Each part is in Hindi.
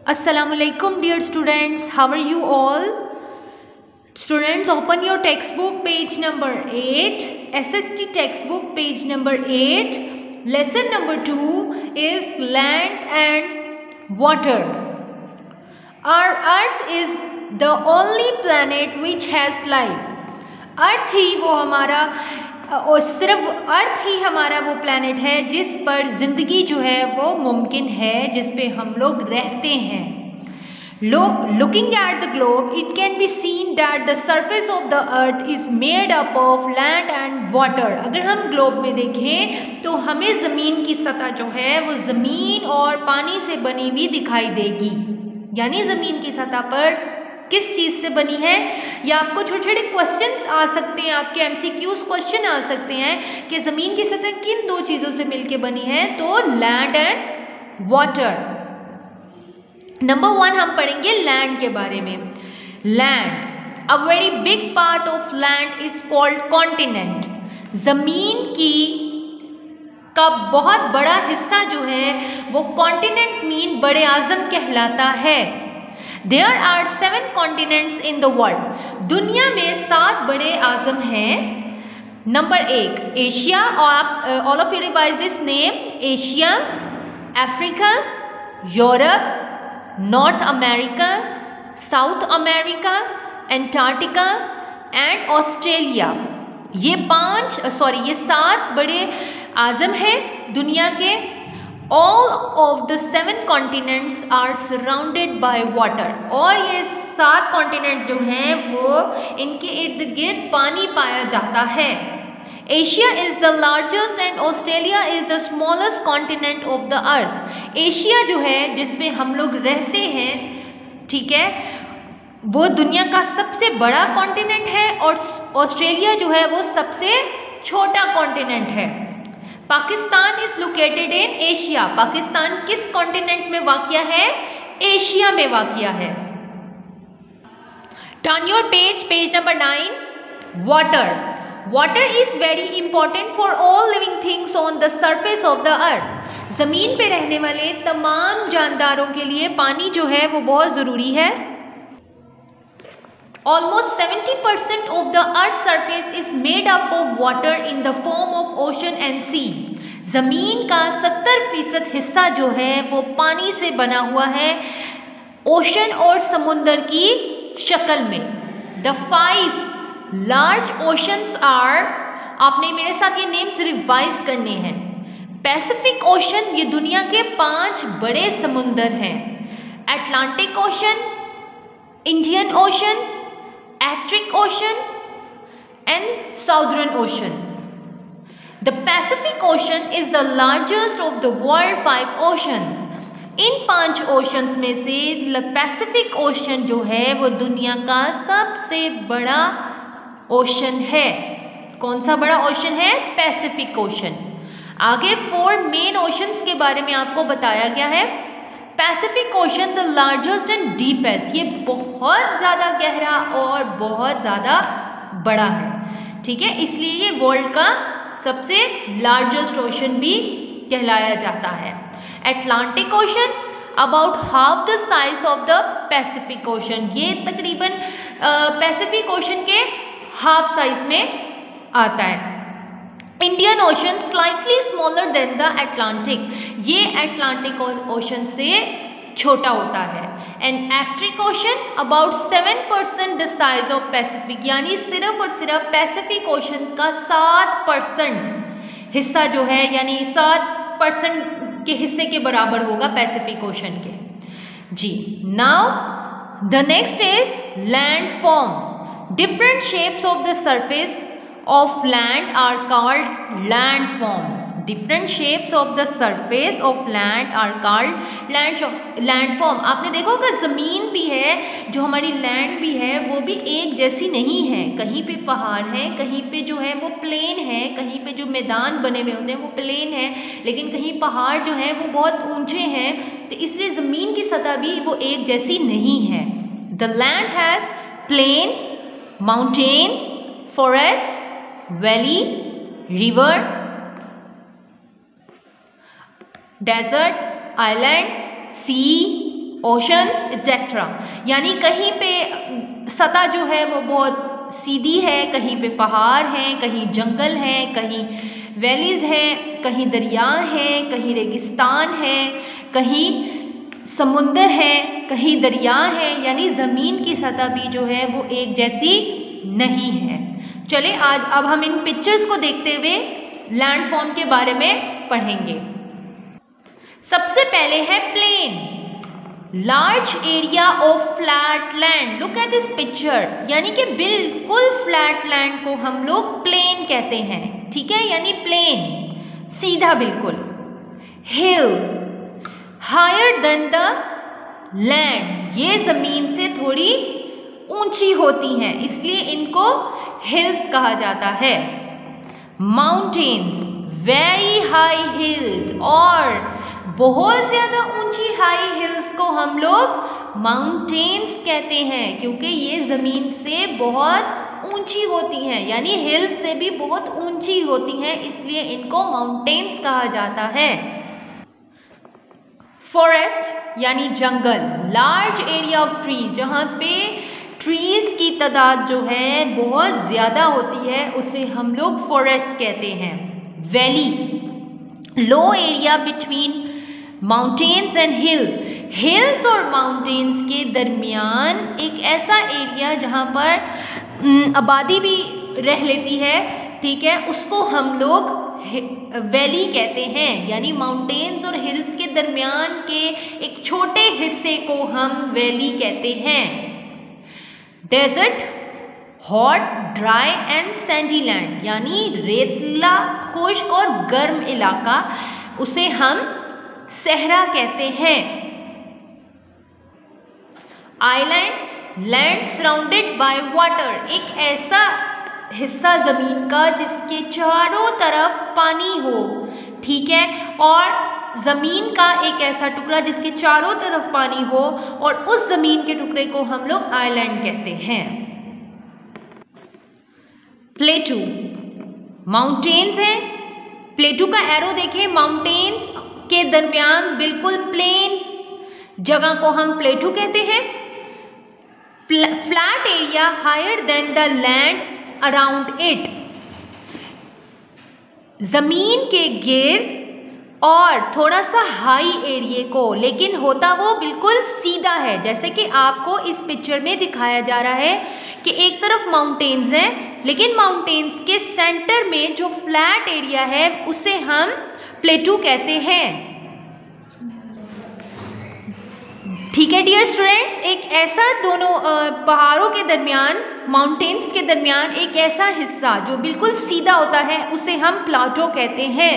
Assalamualaikum dear students, how are you all? Students, open your textbook page number 8, SST textbook page number 8. Lesson number 2 is land and water. Our earth is the only planet which has life. अर्थ ही वो हमारा और सिर्फ अर्थ ही हमारा वो प्लैनेट है जिस पर ज़िंदगी जो है वो मुमकिन है, जिस पे हम लोग रहते हैं. Looking at the globe, it can be seen that the surface of the earth is made up of land and water. अगर हम ग्लोब में देखें तो हमें ज़मीन की सतह जो है वो ज़मीन और पानी से बनी हुई दिखाई देगी. यानी ज़मीन की सतह पर किस चीज़ से बनी है, या आपको छोटे छोटे क्वेश्चंस आ सकते हैं, आपके MCQs क्वेश्चन आ सकते हैं कि ज़मीन की सतह किन दो चीज़ों से मिलके बनी है. तो लैंड एंड वाटर. नंबर 1 हम पढ़ेंगे लैंड के बारे में. Land, a very big part of land is called continent. ज़मीन का बहुत बड़ा हिस्सा जो है वो कॉन्टिनेंट मीन बड़े आज़म कहलाता है. There are 7 continents in the world. दुनिया में 7 बड़े आज़म हैं. नंबर 1 एशिया, और all of you revise this name. Asia, Africa, Europe, North America, South America, Antarctica and Australia. ये 7 बड़े आज़म हैं दुनिया के. All of the 7 continents are surrounded by water. और ये 7 कॉन्टिनेंट जो हैं वो इनके इर्द गिर्द पानी पाया जाता है. Asia is the largest and Australia is the smallest continent of the earth. Asia जो है जिसमें हम लोग रहते हैं, ठीक है, वो दुनिया का सबसे बड़ा कॉन्टिनेंट है और ऑस्ट्रेलिया जो है वो सबसे छोटा कॉन्टिनेंट है. Pakistan is located in Asia. Pakistan किस कॉन्टिनेंट में वाक़या है? एशिया में वाक़या है. Turn your page number 9. Water. Water is very important for all living things on the surface of the earth. ज़मीन पे रहने वाले तमाम जानदारों के लिए पानी जो है वो बहुत ज़रूरी है. Almost 70% of the Earth's surface is made up of water in the form of ocean and sea. ज़मीन का 70% हिस्सा जो है वो पानी से बना हुआ है, ओशन और समुंदर की शक्ल में. The 5 large oceans are, आपने मेरे साथ ये नेम्स रिवाइज करने हैं. पैसिफिक ओशन, ये दुनिया के 5 बड़े समुंदर हैं. Atlantic Ocean, Indian Ocean, Arctic Ocean and Southern Ocean. The Pacific Ocean is the largest of the world 5 oceans. इन 5 ओशंस में से पैसिफिक ओशन जो है वो दुनिया का सबसे बड़ा ओशन है. कौन सा बड़ा ओशन है? Pacific Ocean. आगे 4 मेन ओशंस के बारे में आपको बताया गया है. Pacific Ocean the largest and deepest, ये बहुत ज़्यादा गहरा और बहुत ज़्यादा बड़ा है, ठीक है, इसलिए ये वर्ल्ड का सबसे लार्जेस्ट ओशन भी कहलाया जाता है. Atlantic Ocean about half the size of the Pacific Ocean, ये तकरीबन पैसिफिक ओशन के हाफ साइज में आता है. Indian Ocean slightly smaller than the Atlantic, ये अटलांटिक ओशन से छोटा होता है. And Arctic Ocean about 7% the size of Pacific, यानी सिर्फ और सिर्फ पैसिफिक ओशन का 7% हिस्सा जो है, यानी 7% के हिस्से के बराबर होगा पैसिफिक ओशन के. जी, now the next is land form. Different shapes of the surface of land are called landform. Different shapes of the surface of land are called landform. आपने देखा होगा ज़मीन भी है, जो हमारी लैंड भी है, वो भी एक जैसी नहीं है. कहीं पे पहाड़ है, कहीं पे जो है वो प्लेन है, कहीं पे जो मैदान बने हुए होते हैं वो प्लेन है, लेकिन कहीं पहाड़ जो है वो बहुत ऊंचे हैं. तो इसलिए ज़मीन की सतह भी वो एक जैसी नहीं है. The land has plain, mountains, forest, valley, river, desert, island, sea, oceans etcetera. यानी कहीं पे सतह जो है वो बहुत सीधी है, कहीं पे पहाड़ हैं, कहीं जंगल हैं, कहीं वैलीज हैं, कहीं दरिया हैं, कहीं रेगिस्तान है, कहीं समुंदर है, कहीं दरिया है। यानी ज़मीन की सतह भी जो है वो एक जैसी नहीं है। चले आज अब हम इन पिक्चर्स को देखते हुए लैंडफॉर्म के बारे में पढ़ेंगे। सबसे पहले है plain, large area of flat land. Look at this picture, यानी कि बिल्कुल फ्लैट लैंड को हम लोग प्लेन कहते हैं, ठीक है, यानी प्लेन, सीधा बिल्कुल। Hill, higher than the land, ये जमीन से थोड़ी ऊंची होती हैं, इसलिए इनको हिल्स कहा जाता है। माउंटेन्स, वेरी हाई हिल्स, और बहुत ज़्यादा ऊंची हाई हिल्स को हम लोग माउंटेन्स कहते हैं, क्योंकि ये ज़मीन से बहुत ऊंची होती हैं, यानी हिल्स से भी बहुत ऊंची होती हैं, इसलिए इनको माउंटेन्स कहा जाता है। फॉरेस्ट यानी जंगल, लार्ज एरिया ऑफ ट्रीज, जहाँ पे ट्रीज की तादाद जो है बहुत ज़्यादा होती है, उसे हम लोग फॉरेस्ट कहते हैं। Valley, low area between mountains and hill, hills और माउंटेन्स के दरमियान एक ऐसा एरिया जहाँ पर आबादी भी रह लेती है, ठीक है, उसको हम लोग वैली कहते हैं। यानी माउंटेन्स और हिल्स के दरमियान के एक छोटे हिस्से को हम वैली कहते हैं। Desert, hot, dry and sandy land, यानी रेतला, खुश्क और गर्म इलाका, उसे हम सहरा कहते हैं। Island, land surrounded by water, एक ऐसा हिस्सा ज़मीन का जिसके चारों तरफ पानी हो, ठीक है, और ज़मीन का एक ऐसा टुकड़ा जिसके चारों तरफ पानी हो, और उस ज़मीन के टुकड़े को हम लोग आइलैंड कहते हैं। प्लेटू, माउंटेन्स है, प्लेटू का एरो देखें, माउंटेन्स के दरमियान बिल्कुल प्लेन जगह को हम प्लेटू कहते हैं। Flat area higher than the land around it, जमीन के गिर्द और थोड़ा सा हाई एरिया को, लेकिन होता वो बिल्कुल सीधा है, जैसे कि आपको इस पिक्चर में दिखाया जा रहा है कि एक तरफ माउंटेन्स हैं, लेकिन माउंटेन्स के सेंटर में जो फ्लैट एरिया है उसे हम प्लेटू कहते हैं। ठीक है डियर स्टूडेंट्स, एक ऐसा दोनों पहाड़ों के दरमियान, माउंटेन्स के दरमियान एक ऐसा हिस्सा जो बिल्कुल सीधा होता है उसे हम प्लाटो कहते हैं।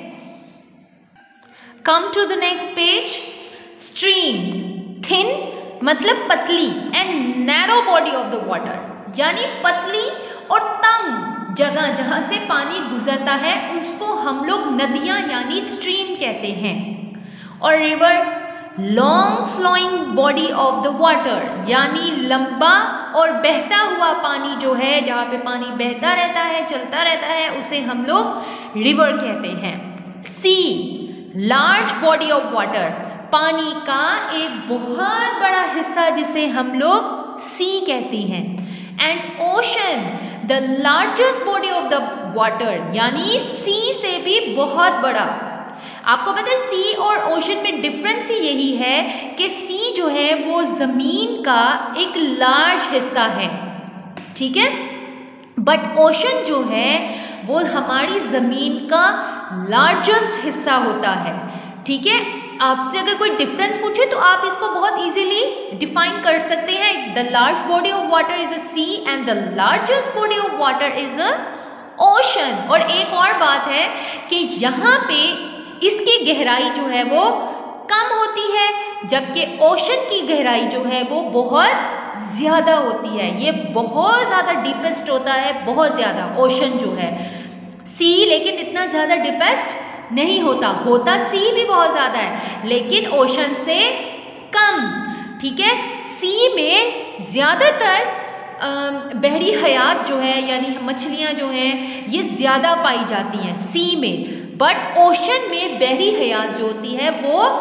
Come to the next page. Streams, thin मतलब पतली, and narrow body of the water, यानी पतली और तंग जगह जहाँ से पानी गुजरता है उसको हम लोग नदियाँ यानी स्ट्रीम कहते हैं। और river, long flowing body of the water, यानी लंबा और बहता हुआ पानी जो है, जहाँ पे पानी बहता रहता है, चलता रहता है, उसे हम लोग रिवर कहते हैं। Sea, large body of water, पानी का एक बहुत बड़ा हिस्सा जिसे हम लोग सी कहते हैं। And ocean, the largest body of the water, यानी सी से भी बहुत बड़ा। आपको पता है सी और ओशन में डिफरेंस ही यही है कि सी जो है वो ज़मीन का एक लार्ज हिस्सा है, ठीक है, बट ओशन जो है वो हमारी ज़मीन का लार्जेस्ट हिस्सा होता है, ठीक है। आपसे अगर कोई डिफरेंस पूछे तो आप इसको बहुत इजीली डिफाइन कर सकते हैं। The large body of water is a sea and the largest body of water is a ocean. और एक और बात है कि यहाँ पे इसकी गहराई जो है वो कम होती है, जबकि ओशन की गहराई जो है वो बहुत ज़्यादा होती है। ये बहुत ज़्यादा डीपेस्ट होता है, बहुत ज़्यादा ओशन जो है। सी लेकिन इतना ज़्यादा डीपेस्ट नहीं होता, होता सी भी बहुत ज़्यादा है लेकिन ओशन से कम, ठीक है। सी में ज़्यादातर बहरी हयात जो है यानी मछलियाँ जो हैं ये ज़्यादा पाई जाती हैं सी में, बट ओशन में बहरी हयात जो होती है वो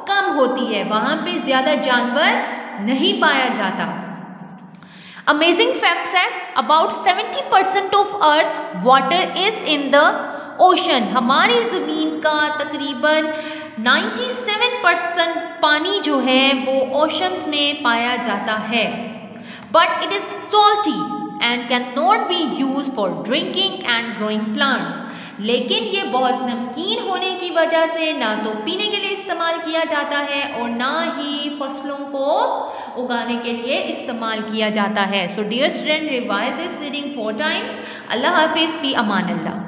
कम होती है, वहाँ पे ज़्यादा जानवर नहीं पाया जाता। अमेजिंग फैक्ट्स है, about 70% of earth water is in the ocean. हमारी ज़मीन का तकरीबन 97% पानी जो है वो ओशंस में पाया जाता है। But it is salty and can not be use for drinking and growing plants. लेकिन ये बहुत नमकीन होने की वजह से ना तो पीने के लिए इस्तेमाल किया जाता है और ना ही फसलों को उगाने के लिए इस्तेमाल किया जाता है। So dear student, revise this reading 4 times। अल्लाह हाफिज़, फी अमान अल्लाह।